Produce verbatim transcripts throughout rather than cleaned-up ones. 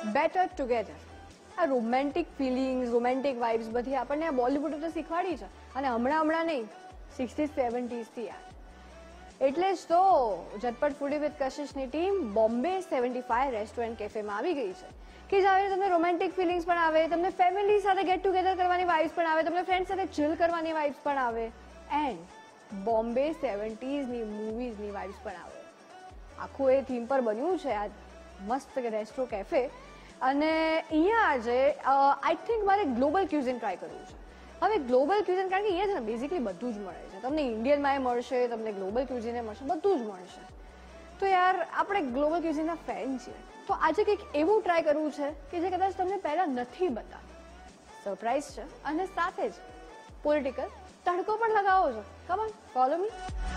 Better together. આ romantic feelings, romantic vibes બધી આપણને આ બોલિવૂડ તો શીખવાડી છે, અને હમણાં હમણાં નહીં, સિક્સટીઝ સેવન્ટીઝથી યાર. એટલે જ તો ઝટપટ ફૂડી વિથ કશિશની team Bombay seventy five restaurant કેફેમાં આવી ગઈ છે કે જ્યાં તમને રોમેન્ટિક ફિલિંગ્સ પણ આવે, તમને ફેમિલી સાથે ગેટ ટુગેધર કરવાની વાઇબ્સ પણ આવે, તમને ફ્રેન્ડ સાથે ચિલ કરવાની વાઇબ્સ પણ આવે, એન્ડ બોમ્બે સેવન્ટીઝની મૂવીઝની વાઇબ્સ પણ આવે. આખું એ થીમ પર બન્યું છે આ મસ્ત રેસ્ટો કેફે. અને અહીંયા આજે આઈ થિંક મારે ગ્લોબલ ક્યુઝિન ટ્રાય કરવું છે. હવે ગ્લોબલ ક્યુઝિન, કારણ કે અહીંયા છે ને બેઝિકલી બધું જ મળે છે. તમને ઇન્ડિયનમાં એ મળશે, તમને ગ્લોબલ ક્યુઝિને મળશે, બધું જ મળશે. તો યાર આપણે ગ્લોબલ ક્યુઝિનના ફેન છીએ, તો આજે કંઈક એવું ટ્રાય કરવું છે કે જે કદાચ તમને પહેલાં નથી બતાવ્યું. સરપ્રાઈઝ છે અને સાથે જ પોલિટિકલ તડકો પણ લગાવો છો. Come on, follow me.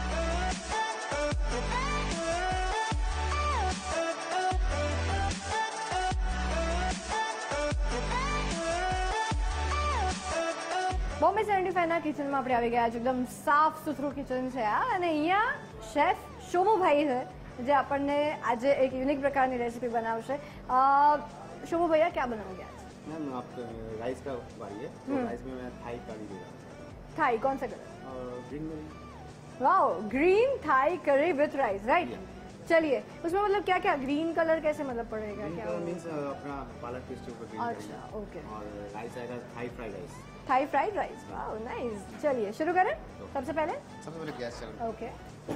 Bombay seventy ફાઈવના કિચનમાં આપણે આવી ગયા છે. એકદમ સાફ સુથરું કિચન છે આ, અને અહીંયા શેફ શોભુભાઈ છે જે આપણને આજે એક યુનિક પ્રકારની રેसिपी बनावશે. शोभू भैया क्या बनाओगे आज? मैम आप राइस का बारी है, तो राइस में मैं थाई करी दे रहा हूँ. थाई कौन सा colour? Green curry. Wow, green Thai curry with rice, right. चलिए, उसमें मतलब क्या क्या ग्रीन कलर कैसे मतलब पड़ेगा? क्या मीन्स अपना पालक पेस्ट ऊपर ग्रीन. अच्छा, ओके. और राइस आएगा Thai fried rice. Thai fried rice, wow nice. चलिए शुरू करें. सबसे पहले सबसे पहले गैस चल. ओके,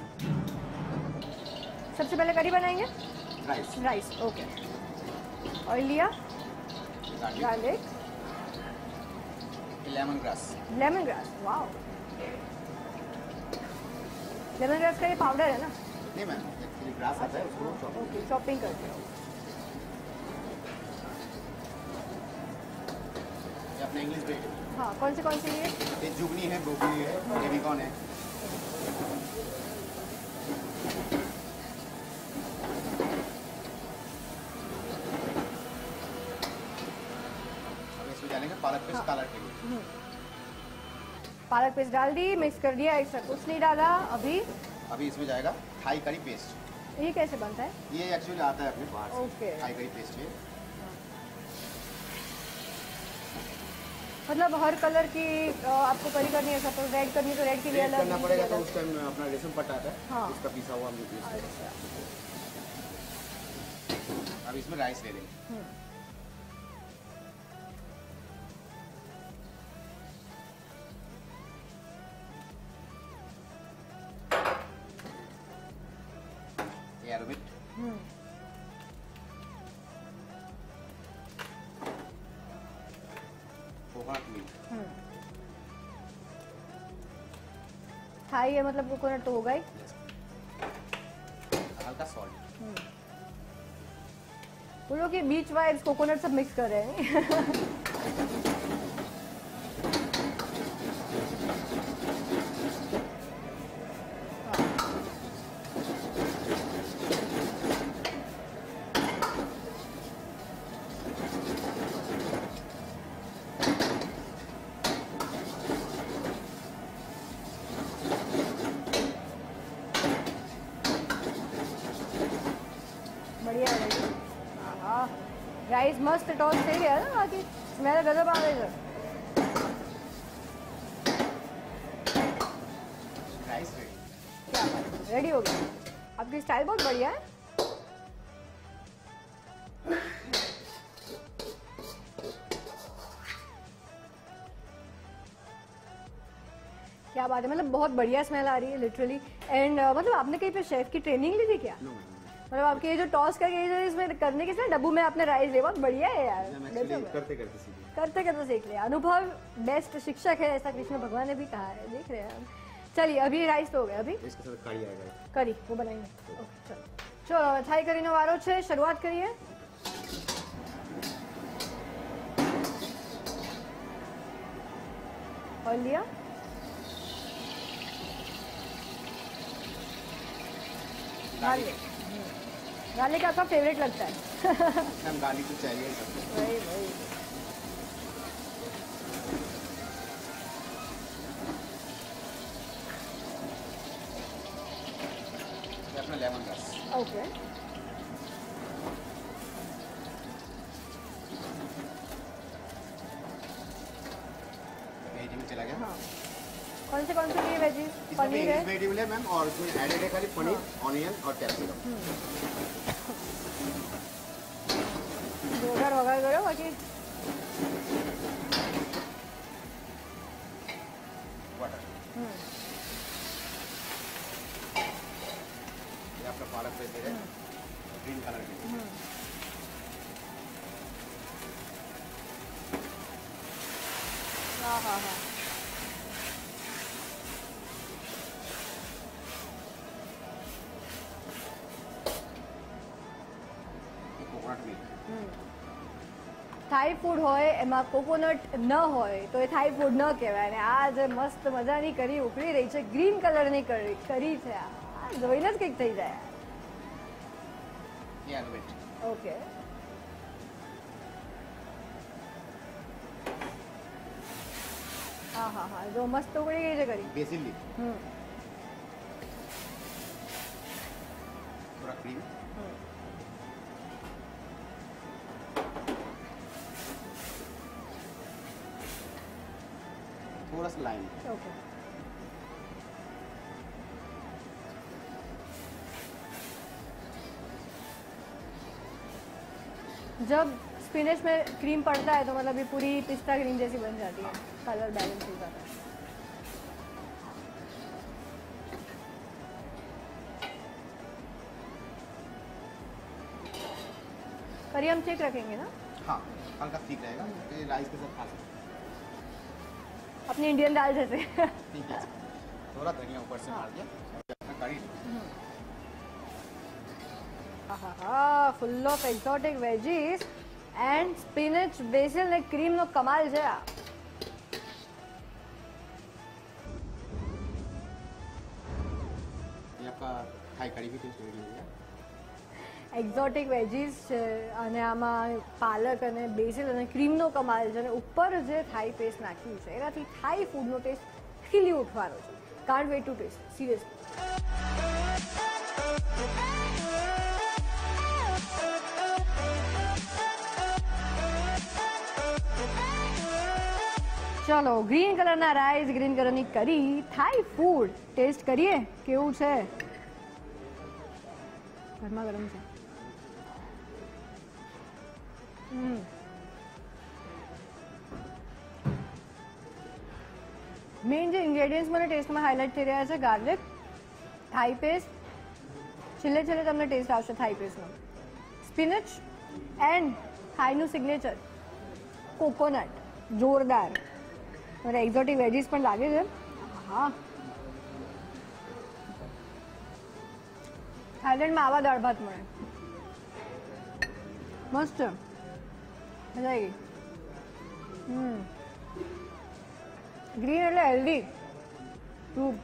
सबसे पहले करी बनाएंगे. राइस. Rice, okay. ऑयल लिया, garlic, lemongrass. Lemongrass, wow. Lemongrass का ये पाउडर है ना? नहीं मैम, एक्चुअली ग्रास आता है, उसको चॉप. ओके, चॉपिंग करते हो. ये अपना इंग्लिश ब्रेड. हाँ, कौन से कौन से लिए? ये जुगनी है, ब्रोकली है, बेबीकॉर्न है. अब इसमें डालेंगे पालक पेस्ट. हाँ. कलर के लिए पालक पेस्ट डाल दी, मिक्स कर दिया, एक्स्ट्रा कुछ नहीं डाला. अभी अभी इसमें जाएगा थाई करी पेस्ट. ये कैसे बनता है? ये एक्चुअली आता है अपने बाहर से. ओके. थाई करी पेस्ट है. मतलब हर कलर की आपको करी करनी है, सपोज रेड करनी है तो रेड के लिए अलग करना पड़ेगा. तो उस टाइम अपना रेशम पट्टा आता है. हाँ. इसका पिसा हुआ हम यूज करेंगे. अच्छा. अब इसमें राइस ले लेंगे. एरोमेट. Coconut milk. थाई है मतलब कोकोनट तो होगा ही. हल्का सॉल्ट. वो लोग ये बीच वाइब्स कोकोनट सब मिक्स कर रहे हैं. बढ़िया है. हाँ, राइस मस्त टॉस થઈ ગયા ना, बाकी स्मेल गजब आ रही है. Rice ready. क्या रेडी हो गया? आपकी स्टाइल बहुत बढ़िया है. क्या बात है, मतलब बहुत बढ़िया स्मेल आ रही है लिटरली. एंड मतलब आपने कहीं पे शेफ की ट्रेनिंग ली थी क्या? नो मतलब आपके ये जो टॉस करके ये जो इसमें करने के साथ डब्बू में आपने राइस ले, बहुत बढ़िया है यार. मैम एक्चुअली करते करते सीखी. करते करते सीख लिया. अनुभव बेस्ट शिक्षक है, ऐसा कृष्ण भगवान ने भी कहा है. देख रहे हैं हम. चलिए अभी राइस तो हो गया. अभी इसके साथ कड़ी आएगा. करी वो बनाएंगे. ओके चलो चलो હવે થાઈ કરીનો વારો છે. શરૂઆત કરીએ. ऑयल लिया, गार्लिक. गार्लिक आपका फेवरेट लगता है? मैम गार्लिक तो चाहिए सबको. वही वही. ये अपना लेमन ग्रास. ओके. पनीर है वेजिटेबल है मैम, और उसमें एडेड है खाली पनीर, ऑनियन और कैप्सिकम। જોરદાર વઘાર કર્યો બાકી बटर, હમ ये आपका पालक पेपर है ग्रीन कलर की। હમ હા હા હા ये कोकोनट मिल्क, થાઈ ફૂડ હોય એમાં કોકોનટ ન હોય તો એ થાઈ ફૂડ ન કહેવાય. અને આ જે મસ્ત મજાની કરી ઉકળી રહી છે, ગ્રીન કલરની કરી કરી છે, આ આ જોઈને જ કંઈક થઈ જાય. ये आलू बेट, ઓકે હા હા હા જો મસ્ત ઉકળી ગઈ છે કરી. बेसिल लीफ, હમ थोड़ा क्रीम, હમ थोड़ा सा लाइम, ओके जब स्पिनच में क्रीम पड़ता है तो मतलब ये पूरी पिस्ता क्रीम जैसी बन जाती है, कलर बैलेंस हो जाता है. करी हम ठीक रखेंगे ना, हाँ हल्का ठीक रहेगा, ये राइस के साथ खा सकते अपनी इंडियन दाल जैसे. हैं। ठीक है, थोड़ा धनिया ऊपर से मार दिया, अपना curry full of exotic veggies and spinach, basil ને ક્રીમનો કમાલ છે આ. ये आपका थाई कड़ी भी टेस्ट रेडी हो गया। એક્ઝોટિક વેજીસ છે અને આમાં પાલક અને બેસિલ અને ક્રીમનો કમાલ છે અને ઉપર જે થાઈ પેસ્ટ નાખ્યું છે એનાથી થાઈ ફૂડનો ટેસ્ટ ખીલી ઉઠવાનો છે. Can't wait to taste seriously. ચલો ગ્રીન કલરના રાઈસ, ગ્રીન કલરની કરી, થાઈ ફૂડ ટેસ્ટ કરીએ કેવું છે. ગરમા ગરમ છે. હમ મેઇન જે ઇન્ગ્રેડિયન્ટ્સ મને ટેસ્ટમાં હાઇલાઇટ થઈ રહ્યા છે, ગાર્લિક, થાઈ પેસ્ટ, છેલ્લે છેલ્લે તમને ટેસ્ટ આવશે થાઈ પેસ્ટનો, સ્પિનચ એન્ડ થાઈનું સિગ્નેચર કોકોનટ. જોરદાર. અને એક્ઝોટિક વેજીસ પણ લાગે છે. હા થાઈલેન્ડમાં આવા દાળ ભાત મળે, મસ્ત છે, મજા આવી ગઈ. હમ ગ્રીન એટલે હેલ્ધી ફ્રૂટ.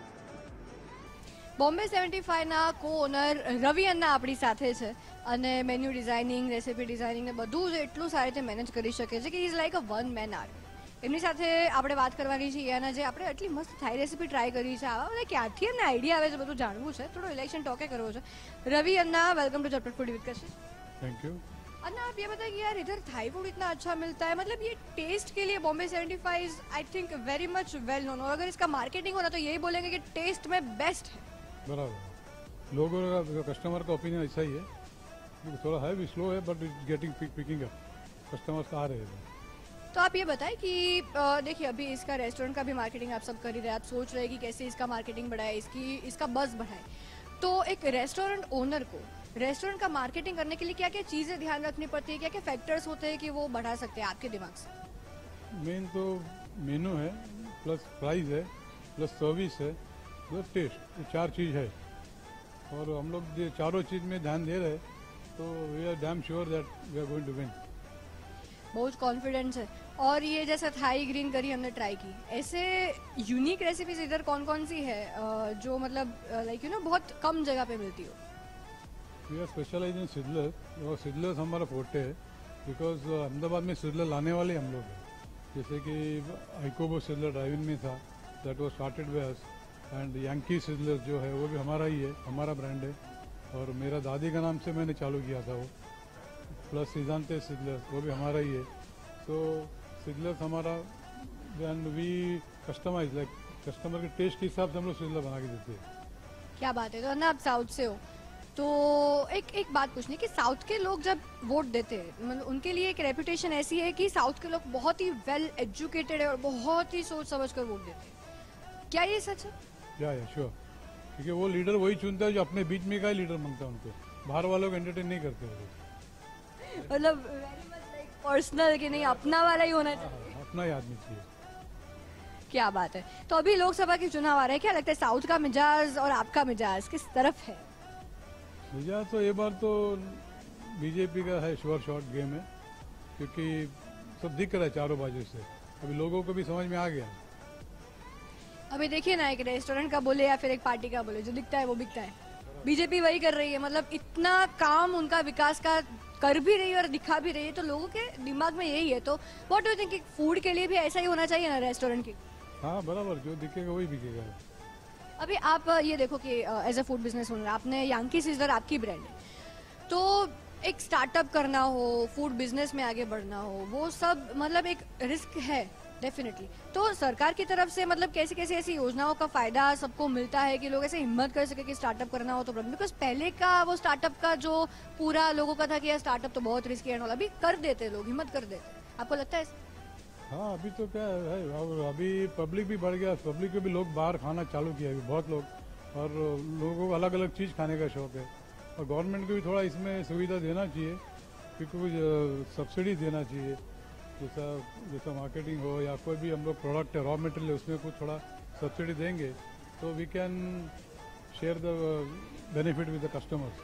બોમ્બે સેવન્ટી ફાઈવના કો ઓનર રવિ અન્ના આપણી સાથે છે અને મેન્યુ ડિઝાઇનિંગ, રેસિપી ડિઝાઇનિંગ ને બધું જ એટલું સારી રીતે મેનેજ કરી શકે છે કે is like a one man art. એમની સાથે આપણે વાત કરવાની છે અને જે આપણે એટલી મસ્ત થાઈ રેસિપી ટ્રાય કરી છે, આવા બધા ક્યાંથી એમને આઈડિયા આવે છે બધું જાણવું છે, થોડો ઇલેક્શન ટોકે કરવો છે. रवि अन्ना, वेलकम टू झटपट food with Kashish. Thank you. Anna आप ये बताइए कि यार इधर थाई फूड इतना अच्छा मिलता है, मतलब ये टेस्ट के लिए Bombay seventy five is I think very much well known, और अगर इसका मार्केटिंग हो ना तो यही बोलेंगे कि टेस्ट में बेस्ट है. बराबर, लोगों का कस्टमर का ओपिनियन ऐसा ही है, थोड़ा है भी स्लो है but it's getting picking up, customers आ रहे हैं. तो आप ये बताएं कि देखिए अभी इसका रेस्टोरेंट का भी मार्केटिंग आप सब कर ही रहे हैं, आप सोच रहे हैं कि कैसे इसका मार्केटिंग बढ़ाए, इसकी इसका बज़ बढ़ाए. तो एक रेस्टोरेंट ओनर को रेस्टोरेंट का मार्केटिंग करने के लिए क्या क्या चीज़ें ध्यान रखनी पड़ती है, क्या क्या फैक्टर्स होते हैं कि वो बढ़ा सकते हैं आपके दिमाग से? मेन तो मेनू है, प्लस प्राइस है, प्लस सर्विस है, प्लस टेस्ट, ये चार चीज़ है. और हम लोग ये चारों चीज़ में ध्यान दे रहे हैं तो we are damn sure that we are going to win. बहुत कॉन्फिडेंस है. और ये जैसा थाई ग्रीन करी हमने ट्राई की, ऐसे यूनिक रेसिपीज इधर कौन कौन सी है जो मतलब लाइक यू नो बहुत कम जगह पे मिलती हो? We are specialise in sizzler, और सिडलर्स हमारा फोर्टे है बिकॉज अहमदाबाद में सिडलर लाने वाले हम लोग हैं. जैसे कि आइकोबो सिडलर ड्राइव इन में था, that was started by us, and Yankee sizzler जो है वो भी हमारा ही है, हमारा ब्रांड है, और मेरा दादी का नाम से मैंने चालू किया था वो. प्लस सीजानते सिडलर वो भी हमारा ही है. तो सिडलर्स हमारा, then we customise like customer के टेस्ट के हिसाब से हम लोग सिजलर बना के देते हैं। क्या बात है। तो अन्ना, आप साउथ से हो, तो एक एक बात पूछनी कि साउथ के लोग जब वोट देते हैं, मतलब उनके लिए एक रेपुटेशन ऐसी है कि साउथ के लोग बहुत ही वेल एजुकेटेड है और बहुत ही सोच समझ कर वोट देते हैं, क्या ये सच है? या या श्योर, क्योंकि वो लीडर वही चुनता है जो अपने बीच में का ही लीडर मांगता है उनको, बाहर वालों को एंटरटेन नहीं करते वो। मतलब वेरी मच लाइक पर्सनल, कि नहीं अपना वाला ही होना चाहिए। हाँ, अपना ही आदमी चाहिए। क्या बात है। तो अभी लोकसभा के चुनाव आ रहे हैं, क्या लगता है साउथ का मिजाज और आपका मिजाज किस तरफ है? मिजाज तो ये बार तो बीजेपी का है, श्योर शॉर्ट गेम है, क्योंकि सब दिख रहा है चारों बाजू से, अभी लोगों को भी समझ में आ गया। अभी देखिए ना, एक रेस्टोरेंट का बोले या फिर एक पार्टी का बोले, जो दिखता है वो बिकता है। बीजेपी वही कर रही है, मतलब इतना काम उनका विकास का कर भी रही है और दिखा भी रही है, तो लोगों के दिमाग में यही है। तो what do you think, food के लिए भी ऐसा ही होना चाहिए ना रेस्टोरेंट की? हाँ बराबर, जो दिखेगा वही बिकेगा। अभी आप ये देखो कि as a food business owner आपने यान्की सिज़लर आपकी ब्रांड है, तो एक स्टार्टअप करना हो, फूड बिजनेस में आगे बढ़ना हो, वो सब मतलब एक रिस्क है डेफिनेटली। तो सरकार की तरफ से मतलब कैसी कैसी ऐसी योजनाओं का फायदा सबको मिलता है कि लोग ऐसे हिम्मत कर सके कि स्टार्टअप करना हो तो? बिकॉज पहले का वो स्टार्टअप का जो पूरा लोगों का था कि यार स्टार्टअप तो बहुत रिस्की है, अभी कर देते लोग, हिम्मत कर देते। आपको लगता है? हाँ अभी तो क्या है, और अभी पब्लिक भी बढ़ गया, पब्लिक को भी लोग बाहर खाना चालू किया अभी बहुत लोग, और लोगों को अलग अलग चीज़ खाने का शौक है, और गवर्नमेंट को भी थोड़ा इसमें सुविधा देना चाहिए, क्योंकि कुछ सब्सिडी देना चाहिए, जैसा जैसा मार्केटिंग हो या कोई भी हम लोग प्रोडक्ट है, रॉ मटेरियल है, उसमें कुछ थोड़ा सब्सिडी देंगे तो we can share the benefit with the customers.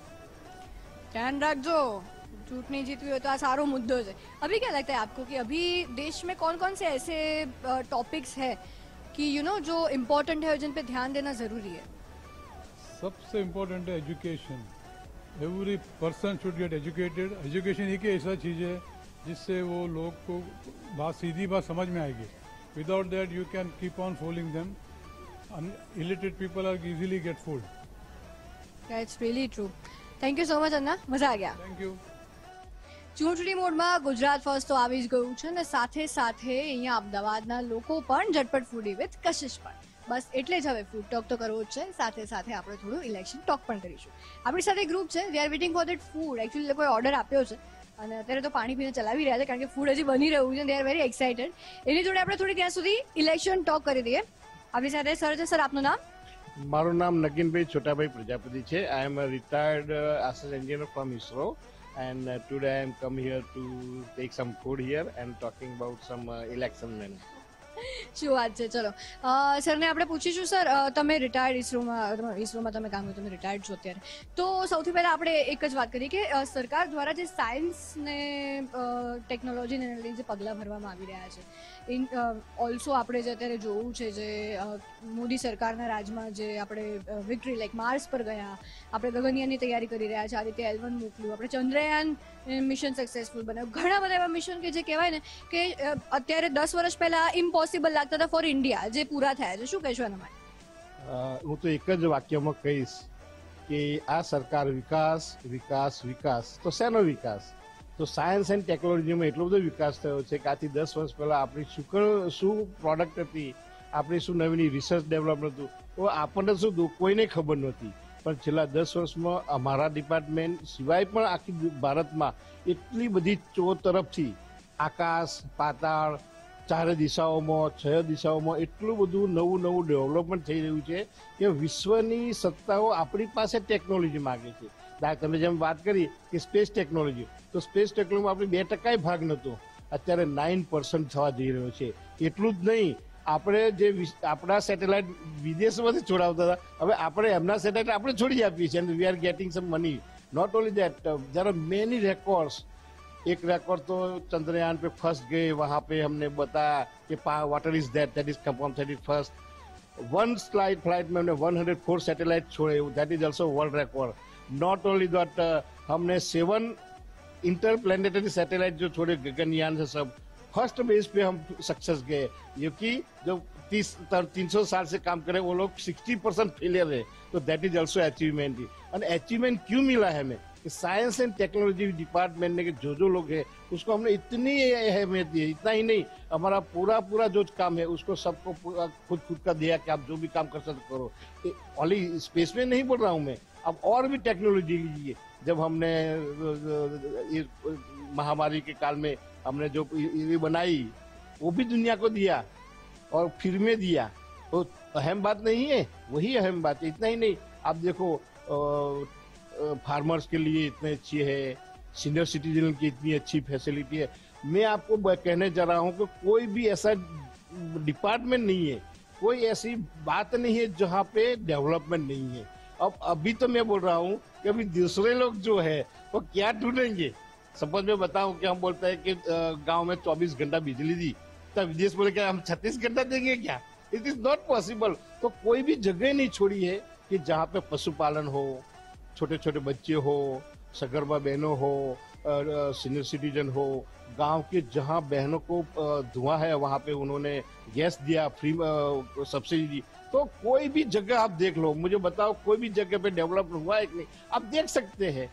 ધ્યાન રાખજો, चूंटनी जीतवी हो तो आ सारो मुद्दो है। अभी क्या लगता है आपको कि अभी देश में कौन कौन से ऐसे टॉपिक्स है कि यू नो जो इम्पोर्टेंट है और जिन पे ध्यान देना जरूरी है? सबसे इम्पोर्टेंट है education. Every person should get educated. Education एक ऐसा चीज़ है जिससे वो लोग को बात सीधी बात समझ में आएगी। Without that you can keep on fooling them. Illiterate people are easily get food. That's really true. Thank you so much Anna, मजा आ ગયા। Thank you. ચૂંટણી મોડમાં ગુજરાત ફર્સ્ટ તો આવી જ ગયું છે ને સાથે સાથે અહીંયા અમદાવાદના લોકો પણ ઝટપટ ફૂડી વિથ કશિશ પણ। બસ એટલે જ હવે ફૂડ ટોક તો કરવો જ છે, સાથે સાથે આપણે થોડું ઇલેક્શન ટોક પણ કરીશું। આપણી સાથે ગ્રુપ છે, we are waiting for that food. Actually લોકોએ ઓર્ડર આપ્યો છે અને અત્યારે તો પાણી પીને ચલાવી રહ્યા છે કારણ કે ફૂડ હજી બની રહ્યું છે, દે આર વેરી એક્સાઇટેડ। એની જોડે આપણે થોડી ત્યાં સુધી ઇલેક્શન ટોક કરી દઈએ। આપણી સાથે સર છે। સર આપનું નામ? મારું નામ નગીનભાઈ છોટાભાઈ પ્રજાપતિ છે। I am a retired assistant engineer from ISRO and uh, today I am come here to take some food here and talking about some uh, election menu. શું વાત છે। ચલો સરને આપણે પૂછીશું। સર તમે રિટાયર્ડ ઇસરોમાં ઇસરોમાં તમે કામ કર્યું, તમે રિટાયર્ડ છો અત્યારે, તો સૌથી પહેલા આપણે એક જ વાત કરીએ કે સરકાર દ્વારા જે સાયન્સ ને ટેકનોલોજીને લઈને જે પગલાં ભરવામાં આવી રહ્યા છે, ઇન ઓલ્સો આપણે જે અત્યારે જોવું છે જે મોદી સરકારના રાજમાં જે આપણે વિક્ટરી લાઈક માર્સ પર ગયા, આપણે ગગનયાનની તૈયારી કરી રહ્યા છે, આ રીતે એલ વન મોકલ્યું, આપણે ચંદ્રયાન મિશન સક્સેસફુલ બનાવ્યું, ઘણા બધા એવા મિશન કે જે કહેવાય ને કે અત્યારે દસ વર્ષ પહેલા ઇમ્પોસિબલ લાગતા હતા ફોર ઇન્ડિયા, જે પૂરા થયા છે। શું કહેશો એના માટે? હું તો એક જ વાક્યમાં કહીશ કે આ સરકાર વિકાસ વિકાસ વિકાસ। તો શેનો વિકાસ? તો સાયન્સ એન્ડ ટેકનોલોજીમાં એટલો બધો વિકાસ થયો છે કે આથી દસ વર્ષ પહેલા આપણી શું શું પ્રોડક્ટ હતી, આપણી શું નવીની રિસર્ચ ડેવલપમેન્ટ હતું, તો આપણને શું કોઈને ખબર નહોતી, પણ છેલ્લા દસ વર્ષમાં અમારા ડિપાર્ટમેન્ટ સિવાય પણ આખી ભારતમાં એટલી બધી ચો તરફથી આકાશ પાતાળ ચારે દિશાઓમાં છ દિશાઓમાં એટલું બધું નવું નવું ડેવલપમેન્ટ થઈ રહ્યું છે કે વિશ્વની સત્તાઓ આપણી પાસે ટેકનોલોજી માગે છે। તમે જેમ વાત કરી કે સ્પેસ ટેકનોલોજી, તો સ્પેસ ટેકનોલોજીમાં આપણે બે ટકાય ભાગ નહોતો, અત્યારે નાઇન પર્સન્ટ થવા જઈ રહ્યો છે। એટલું જ નહીં, આપણે જે આપણા સેટેલાઇટ વિદેશમાંથી છોડાવતા હતા, હવે આપણે એમના સેટેલાઇટ આપણે છોડી આપીએ છીએ, we are getting some money. Not only that, there are many records. एक रिकॉर्ड तो चंद्रयान पे फर्स्ट गए, वहां पे हमने बताया कि water is that that is confirm that is first. One slide flight में हमने वन हंड्रेड फोर सैटेलाइट छोड़े, that is also world record. Not only that, हमने सेवन इंटरप्लेनेटरी सैटेलाइट जो छोड़े गगनयान से सब फर्स्ट बेस पे हम सक्सेस गए, क्योंकि जो तीस तीन सौ साल से काम करे वो लोग सिक्सटी परसेंट फेलियर है, तो दैट इज ऑल्सो अचीवमेंट। और अचीवमेंट क्यों मिला है हमें? कि साइंस एंड टेक्नोलॉजी डिपार्टमेंट में जो जो लोग हैं उसको हमने इतनी अहमियत दी है। इतना ही नहीं, हमारा पूरा पूरा जो काम है उसको सबको पूरा खुद खुद का दिया कि आप जो भी काम कर सकते करो। ओनली स्पेस में नहीं बोल रहा हूँ मैं, अब और भी टेक्नोलॉजी लीजिए। जब हमने इस महामारी के काल में हमने जो ये बनाई वो भी दुनिया को दिया और फ्री में दिया, तो अहम बात नहीं है, वही अहम बात है। इतना ही नहीं, आप देखो फार्मर्स के लिए इतने अच्छी है, सीनियर सिटीजन की इतनी अच्छी फैसिलिटी है। मैं आपको कहने जा रहा हूँ कि कोई भी ऐसा डिपार्टमेंट नहीं है, कोई ऐसी बात नहीं है जहाँ पे डेवलपमेंट नहीं है। अब अभी तो मैं बोल रहा हूँ कि अभी दूसरे लोग जो है वो क्या ढूंढेंगे। सपोज मैं बताऊं कि हम बोलते हैं कि गांव में चौबीस घंटा बिजली दी, तब विदेश बोले कि हम छत्तीस घंटा देंगे क्या? It is not possible. तो कोई भी जगह नहीं छोड़ी है कि जहाँ पे पशुपालन हो, छोटे छोटे बच्चे हो, सगर्भा बहनों हो, सीनियर सिटीजन हो, गांव के जहाँ बहनों को धुआं है वहां पे उन्होंने गैस दिया, फ्री सब्सिडी दी। तो कोई भी जगह आप देख लो, मुझे बताओ कोई भी जगह पे डेवलप हुआ है कि नहीं? आप देख सकते हैं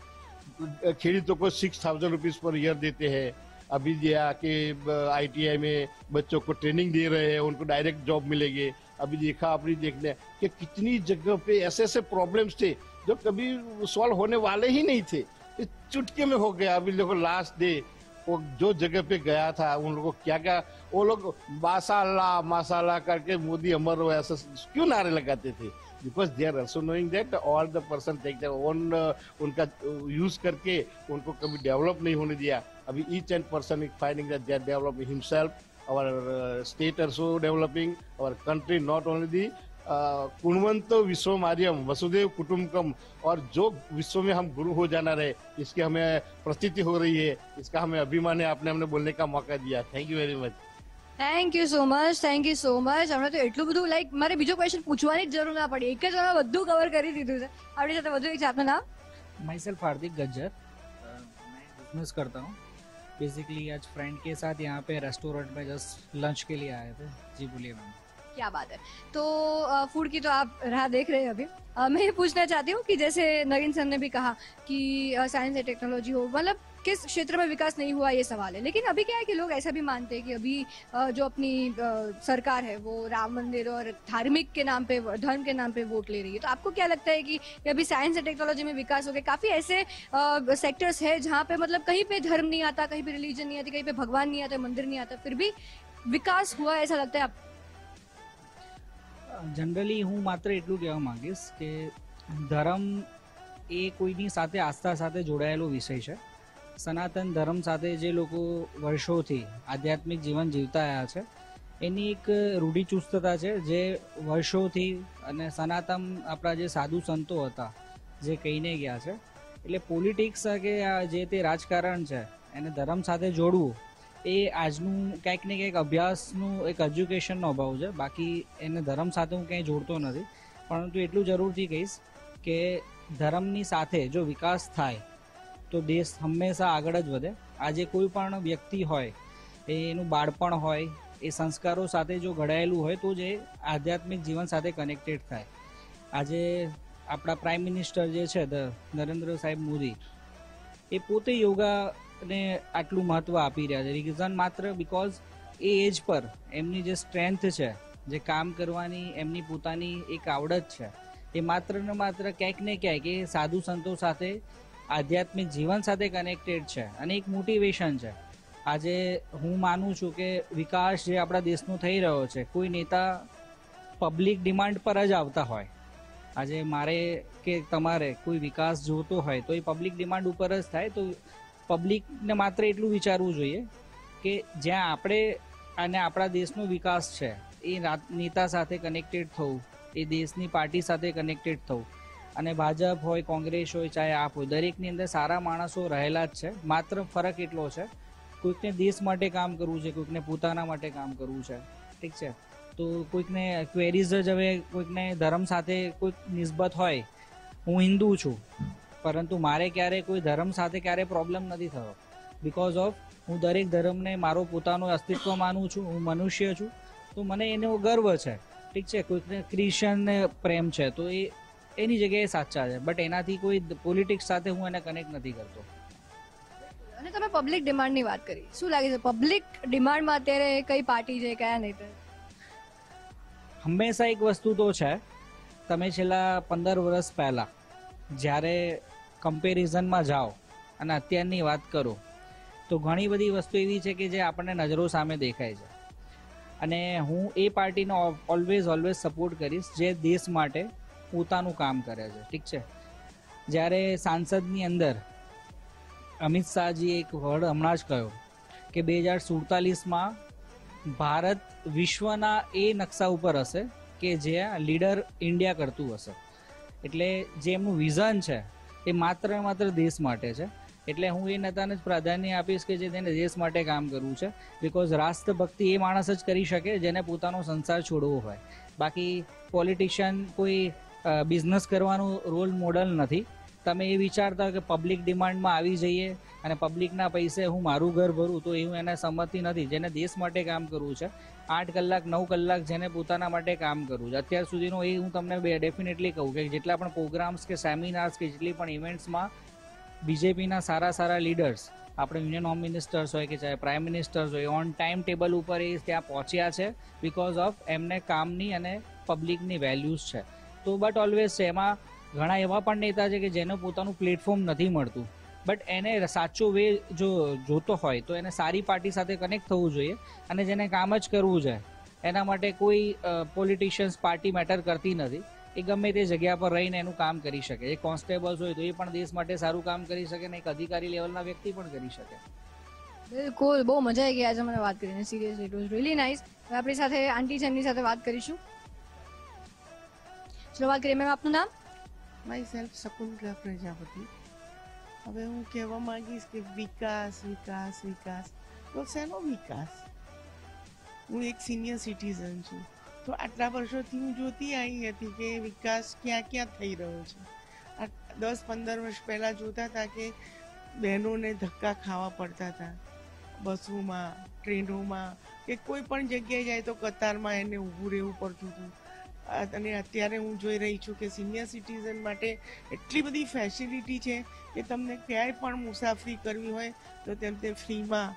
खेडूतों को six thousand rupees per year देते हैं। अभी दिया कि आईटीआई में बच्चों को ट्रेनिंग दे रहे हैं, उनको डायरेक्ट जॉब मिलेगी। अभी देखा अपनी देखने कि कितनी जगह पे ऐसे ऐसे प्रॉब्लम्स थे जो कभी सॉल्व होने वाले ही नहीं थे, चुटके में हो गया। अभी देखो लास्ट डे वो जो जगह पे गया था उन लोगों को क्या क्या, वो लोग माशाल्लाह माशाल्लाह करके मोदी अमर हो ऐसा क्यों नारे लगाते थे? Because they are also knowing that all the person take their own, उनका यूज करके उनको कभी डेवलप नहीं होने दिया। अभी each and person is finding that they are developing himself, our state also developing, our country, not only the कुणवंतो विश्वमार्यम वसुदेव कुटुंबकम। और जो विश्व में हम गुरु हो जाना रहे, इसकी हमें प्रतीति हो रही है, इसका हमें अभिमान है। आपने हमने बोलने का मौका दिया, thank you very much. Thank you so much, thank you so much. હમણાં તો એટલું બધું લાઈક મારે બીજો ક્વેશ્ચન પૂછવાની જ જરૂર ના પડી, એક જ વાર બધું કવર કરી દીધું છે. આપણી સાથે વધુ એક છે, આપનું નામ? माई सेल्फ हार्दिक गज्जर, मैं बिजनेस करता हूँ बेसिकली. आज फ्रेंड के साथ यहाँ पे रेस्टोरेंट में जस्ट लंच के लिए आए थे. जी बोलिए मैम. क्या बात है. तो फूड की तो आप राह देख रहे हैं अभी. अ, मैं ये पूछना चाहती हूँ कि जैसे नवीन सर ने भी कहा कि साइंस एंड टेक्नोलॉजी हो, मतलब किस क्षेत्र में विकास नहीं हुआ ये सवाल है. लेकिन अभी क्या है कि लोग ऐसा भी मानते हैं कि अभी अ, जो अपनी अ, सरकार है वो राम मंदिर और धार्मिक के नाम पे, धर्म के नाम पे वोट ले रही है. तो आपको क्या लगता है कि कि अभी साइंस एंड टेक्नोलॉजी में विकास हो गया? काफी ऐसे सेक्टर्स है जहाँ पे मतलब कहीं पे धर्म नहीं आता, कहीं पे रिलीजन नहीं आती, कहीं पे भगवान नहीं आता, मंदिर नहीं आता, फिर भी विकास हुआ, ऐसा लगता है आपको? જનરલી હું માત્ર એટલું કહેવા માંગીશ કે ધર્મ એ કોઈની સાથે આસ્થા સાથે જોડાયેલો વિષય છે. સનાતન ધર્મ સાથે જે લોકો વર્ષોથી આધ્યાત્મિક જીવન જીવતા આવ્યા છે એની એક રૂઢિચુસ્તતા છે જે વર્ષોથી, અને સનાતન આપણા જે સાધુ સંતો હતા જે કહીને ગયા છે. એટલે પોલિટિક્સ કે આ જે તે રાજકારણ છે એને ધર્મ સાથે જોડવું એ આજનું ક્યાંક ને ક્યાંક અભ્યાસનું એક એજ્યુકેશનનો અભાવ છે. બાકી એને ધર્મ સાથે હું ક્યાંય જોડતો નથી. પરંતુ એટલું જરૂરથી કહીશ કે ધર્મની સાથે જો વિકાસ થાય તો દેશ હંમેશા આગળ જ વધે. આજે કોઈ પણ વ્યક્તિ હોય એ એનું બાળપણ હોય એ સંસ્કારો સાથે જો ઘડાયેલું હોય તો જ એ આધ્યાત્મિક જીવન સાથે કનેક્ટેડ થાય. આજે આપણા પ્રાઇમ મિનિસ્ટર જે છે નરેન્દ્ર સાહેબ મોદી એ પોતે યોગા ને આટલું મહત્વ આપી રહ્યા છે. રીઝન માત્ર બિકોઝ એ એજ પર એમની જે સ્ટ્રેન્થ છે, જે કામ કરવાની એમની પોતાની એક આવડત છે, એ માત્ર ને માત્ર ક્યાંક ને ક્યાંક એ સાધુ સંતો સાથે આધ્યાત્મિક જીવન સાથે કનેક્ટેડ છે અને એક મોટિવેશન છે. આજે હું માનું છું કે વિકાસ જે આપણા દેશનો થઈ રહ્યો છે, કોઈ નેતા પબ્લિક ડિમાન્ડ પર જ આવતા હોય. આજે મારે કે તમારે કોઈ વિકાસ જોતો હોય તો એ પબ્લિક ડિમાન્ડ ઉપર જ થાય. તો પબ્લિકને માત્ર એટલું વિચારવું જોઈએ કે જ્યાં આપણે અને આપણા દેશનો વિકાસ છે એ નેતા સાથે કનેક્ટેડ થવું, એ દેશની પાર્ટી સાથે કનેક્ટેડ થવું. અને ભાજપ હોય, કોંગ્રેસ હોય, ચાહે આપ હોય, દરેકની અંદર સારા માણસો રહેલા જ છે. માત્ર ફરક એટલો છે, કોઈકને દેશ માટે કામ કરવું છે, કોઈકને પોતાના માટે કામ કરવું છે. ઠીક છે, તો કોઈકને ક્વેરીઝ જ હવે કોઈકને ધર્મ સાથે કોઈક નિસ્બત હોય. હું હિન્દુ છું પરંતુ મારે ક્યારે કોઈ ધર્મ સાથે ક્યારે પ્રોબ્લેમ નથી થયો, બિકોઝ ઓફ હું દરેક ધર્મને મારો પોતાનો અસ્તિત્વ માનું છું. હું મનુષ્ય છું તો મને એનો ગર્વ છે. ઠીક છે, કોઈકને ક્રિશ્ચનને પ્રેમ છે તો એ એની જગ્યાએ સાચા છે, બટ એનાથી કોઈ પોલિટિક્સ સાથે હું એને કનેક્ટ નથી કરતો. અને તમે પબ્લિક ડિમાન્ડની વાત કરી, શું લાગે છે પબ્લિક ડિમાન્ડમાં અત્યારે કઈ પાર્ટી છે, કયા નેતા? હંમેશા એક વસ્તુ તો છે, તમે છેલ્લા પંદર વર્ષ પહેલાં જ્યારે કમ્પેરિઝનમાં જાઓ અને અત્યારની વાત કરો તો ઘણી બધી વસ્તુ એવી છે કે જે આપણને નજરો સામે દેખાય છે. અને હું એ પાર્ટીનો ઓલવેઝ ઓલવેઝ સપોર્ટ કરીશ જે દેશ માટે પોતાનું કામ કરે છે. ઠીક છે, જ્યારે સાંસદની અંદર અમિત શાહજી એક વર્ડ હમણાં જ કહ્યો કે બે હજાર સુડતાલીસમાં ભારત વિશ્વના એ નકશા ઉપર હશે કે જે લીડર ઇન્ડિયા કરતું હશે. એટલે જે એમનું વિઝન છે એ માત્ર ને માત્ર દેશ માટે છે. એટલે હું એ નેતાને જ પ્રાધાન્ય આપીશ કે જે તેને દેશ માટે કામ કરવું છે. બિકોઝ રાષ્ટ્રભક્તિ એ માણસ જ કરી શકે જેને પોતાનો સંસાર છોડવો હોય. બાકી પોલિટિશિયન કોઈ બિઝનેસ કરવાનું રોલ મોડલ નથી. તમે એ વિચારતા કે પબ્લિક ડિમાન્ડમાં આવી જઈએ અને પબ્લિકના પૈસે હું મારું ઘર ભરું તો એવું એને સંમતિ નથી. જેને દેશ માટે કામ કરવું છે, આઠ કલાક નવ કલાક જેને પોતાના માટે કામ કરવું છે, અત્યાર સુધીનો એ હું તમને ડેફિનેટલી કહું કે જેટલા પણ પ્રોગ્રામ્સ કે સેમિનાર્સ કે જેટલી પણ ઇવેન્ટ્સમાં બીજેપીના સારા સારા લીડર્સ, આપણે યુનિયન હોમ મિનિસ્ટર્સ હોય કે ચાહે પ્રાઇમ મિનિસ્ટર્સ હોય, ઓન ટાઈમ ટેબલ ઉપર એ ત્યાં પહોંચ્યા છે બિકોઝ ઓફ એમને કામની અને પબ્લિકની વેલ્યુઝ છે. તો બટ ઓલવેઝ છે એમાં ઘણા એવા પણ નેતા છે કે જેને પોતાનું પ્લેટફોર્મ નથી મળતું, બટ એને સાચો વે જો જોતો હોય તો એને સારી પાર્ટી સાથે કનેક્ટ થવું જોઈએ અને જેને કામ જ કરવું છે એના માટે કોઈ પોલિટિશિયન્સ પાર્ટી મેટર કરતી નથી. એ ગમે તે જગ્યા પર રહીને એનું કામ કરી શકે. એ કોન્સ્ટેબલ્સ હોય તો એ પણ દેશ માટે સારું કામ કરી શકે ને એક અધિકારી લેવલના વ્યક્તિ પણ કરી શકે. બિલકુલ, બહુ મજા આવી ગઈ આજે મને વાત કરીને. Seriously it was really nice. હવે આપણી સાથે આંટી છે, એમની સાથે વાત કરીશું. ચલો વાત કરીએ. મેમ આપનું નામ? Myself Shakuntala Prajapati. હવે હું કહેવા માંગીશ કે વિકાસ વિકાસ વિકાસ તો શેનો વિકાસ? હું એક સિનિયર સિટીઝન છું, તો આટલા વર્ષોથી હું જોતી આવી હતી કે વિકાસ ક્યાં ક્યાં થઈ રહ્યો છે. આ દસ પંદર વર્ષ પહેલાં જોતા હતા કે બહેનોને ધક્કા ખાવા પડતા હતા બસોમાં, ટ્રેનોમાં કે કોઈ પણ જગ્યાએ જાય તો કતારમાં એને ઊભું રહેવું પડતું હતું. અને અત્યારે હું જોઈ રહી છું કે સિનિયર સિટીઝન માટે એટલી બધી ફેસિલિટી છે કે તમને ક્યાંય પણ મુસાફરી કરવી હોય તો તેમ તે ફ્રીમાં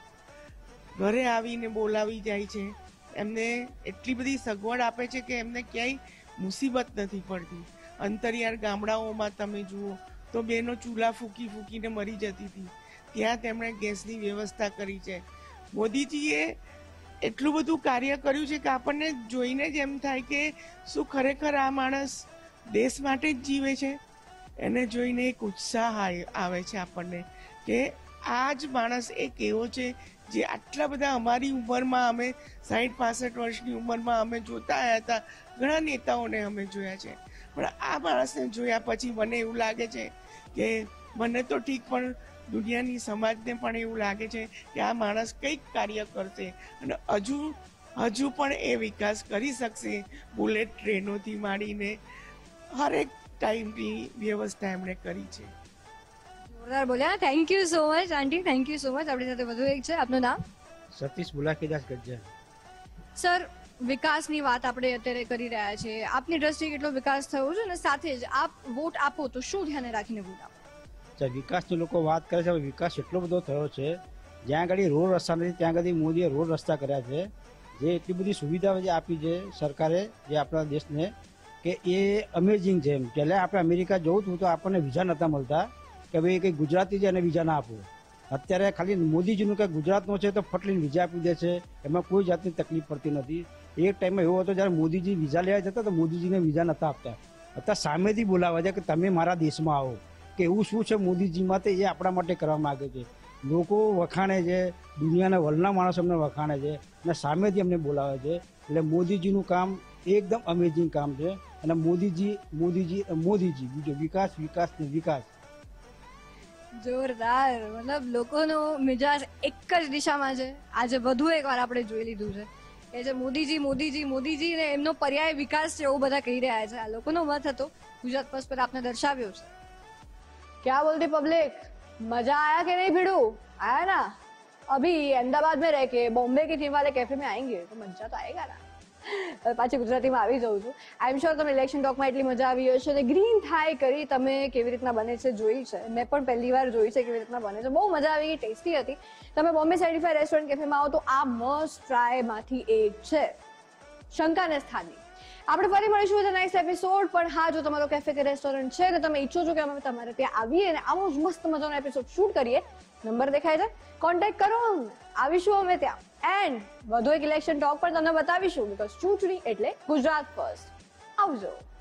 ઘરે આવીને બોલાવી જાય છે. એમને એટલી બધી સગવડ આપે છે કે એમને ક્યાંય મુસીબત નથી પડતી. અંતરિયાળ ગામડાઓમાં તમે જુઓ તો બહેનો ચૂલા ફૂંકી ફૂંકીને મરી જતી હતી, ત્યાં તેમણે ગેસની વ્યવસ્થા કરી છે. મોદીજીએ એટલું બધું કાર્ય કર્યું છે કે આપણને જોઈને જ એમ થાય કે શું ખરેખર આ માણસ દેશ માટે જ જીવે છે. એને જોઈને એક ઉત્સાહ આવે છે આપણને કે આ જ માણસ એક એવો છે જે આટલા બધા અમારી ઉંમરમાં, અમે સાઠ પાસઠ વર્ષની ઉંમરમાં અમે જોતા આવ્યા હતા, ઘણા નેતાઓને અમે જોયા છે, પણ આ માણસને જોયા પછી મને એવું લાગે છે કે મને તો ઠીક પણ દુનિયાની સમાજને પણ એવું લાગે છે કે આ માણસ કંઈક કાર્ય કરશે અને હજુ હજુ પણ એ વિકાસ કરી શકશે. બુલેટ ટ્રેનોથી માંડીને હરેક ટાઈમની વ્યવસ્થા એમણે કરી છે. જોરદાર બોલ્યા. Thank you so much aunty, thank you so much. આપણી સાથે વધુ એક છે, આપનું નામ? સતીશ બુલાકીદાસ ગજ્જર. સર, વિકાસની વાત આપણે અત્યારે કરી રહ્યા છીએ. આપની દ્રષ્ટિએ કેટલો વિકાસ થયો છે અને સાથે જ આપ વોટ આપો તો શું ધ્યાને રાખીને વોટ આપો? વિકાસની લોકો વાત કરે છે, વિકાસ એટલો બધો થયો છે. જ્યાં આગળ રોડ રસ્તા નથી ત્યાં આગળ મોદીએ રોડ રસ્તા કર્યા છે. જે એટલી બધી સુવિધાઓ જે આપી છે સરકારે જે આપણા દેશને કે એ અમેઝિંગ છે. એમ પહેલાં આપણે અમેરિકા જવું હતું તો આપણને વિઝા નહોતા મળતા કે ભાઈ કંઈ ગુજરાતી છે અને વિઝા ના આપવું. અત્યારે ખાલી મોદીજીનું કંઈ ગુજરાતનો છે તો ફટલીને વિઝા આપી દે છે, એમાં કોઈ જાતની તકલીફ પડતી નથી. એક ટાઈમમાં એવો હતો જ્યારે મોદીજી વિઝા લેવા જતા તો મોદીજીને વિઝા નહોતા આપતા. અત્યારે સામેથી બોલાવે છે કે તમે મારા દેશમાં આવો. કે એવું શું છે મોદીજીમાં તે એ આપણા માટે કરવા માગે છે. લોકો વખાણે છે, દુનિયાના વલના માણસો અમને વખાણે છે અને સામેથી અમને બોલાવે છે. એટલે મોદીજીનું કામ એકદમ અમેઝિંગ કામ છે. અને મોદીજી મોદીજી મોદીજી બીજો વિકાસ વિકાસ ને વિકાસ. જોરદાર. મતલબ લોકોનો મિજાજ એક જ દિશામાં છે. આજે વધુ એક વાર આપણે જોઈ લીધું છે કે જે મોદીજી મોદીજી મોદીજી ને એમનો પર્યાય વિકાસ છે એવું બધા કહી રહ્યા છે. આ લોકોનો મત હતો. ગુજરાત ફર્સ્ટ પર આપને દર્શાવ્યો છે. क्या बोलती पब्लिक, मजा आया कि नहीं भिड़ू? आया ना? अभी अहमदाबाद में रह के बॉम्बे की थीम वाले कैफे में आएंगे तो मजा तो आएगा ना. પાછી ગુજરાતીમાં આવી જાઉં છું. આઈ એમ શ્યોર તમે ઇલેક્શન ટોકમાં એટલી મજા આવી હશે અને ગ્રીન થાઈ કરી તમે કેવી રીતના બને છે જોઈ છે. મેં પણ પહેલી વાર જોઈ છે કેવી રીતના બને છે. બહુ મજા આવી ગઈ, ટેસ્ટી હતી. તમે બોમ્બે સેવન્ટી ફાઈવ રેસ્ટોરન્ટ કેફેમાં આવો તો આ મસ્ટ ટ્રાયમાંથી એક છે, શંકાને સ્થાની. આપણે ફરી મળીશું વિથ નેક્સ્ટ એપિસોડ. પણ હા, જો તમારો કેફે કે રેસ્ટોરન્ટ છે ને તમે ઈચ્છો છો કે અમે તમારે ત્યાં આવીએ અને આવો જ મસ્ત મજાનો એપિસોડ શૂટ કરીએ, નંબર દેખાય છે, કોન્ટેક્ટ કરો અમને, આવીશું અમે ત્યાં. એન્ડ વધુ એક ઇલેક્શન ટોક પર તમને બતાવીશું, બીકોઝ ચૂંટણી એટલે ગુજરાત ફર્સ્ટ. આવજો.